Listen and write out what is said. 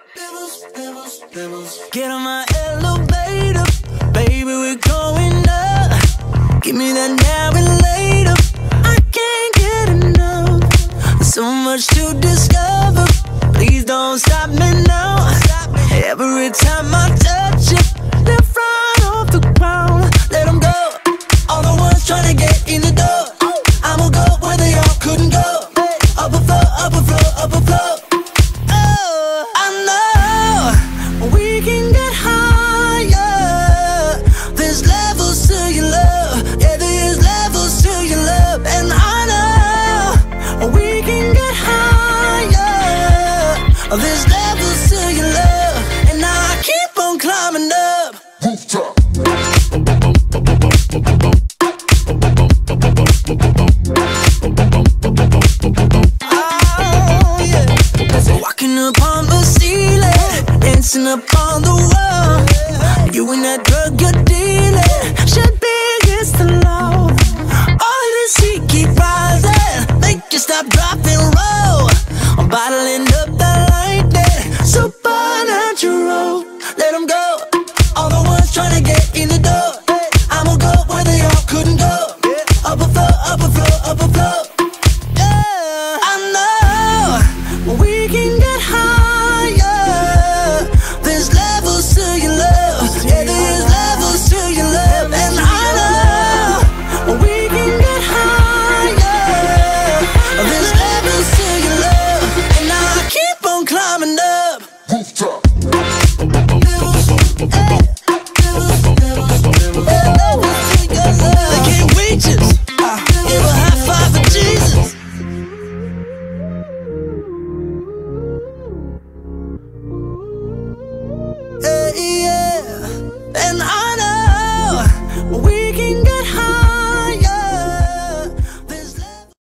Get on my elevator, baby, we're going up. Give me that now and later, I can't get enough. There's so much to discover, please don't stop me now. Every time I touch you, left right off the ground. Let them go, all the ones trying to get in the door. I'ma go where they all couldn't go. Up a floor, up a floor, up a floor. Oh, I know we can get higher. There's levels to your love, yeah, there's levels to your love. And I know we can get higher. There's levels to your love, and I keep on climbing up. Rooftop. Walking upon the ceiling, dancing upon the wall. You and that drug you're dealing should be against the law. All this heat keep rising, make you stop, drop, and roll. I'm bottling up the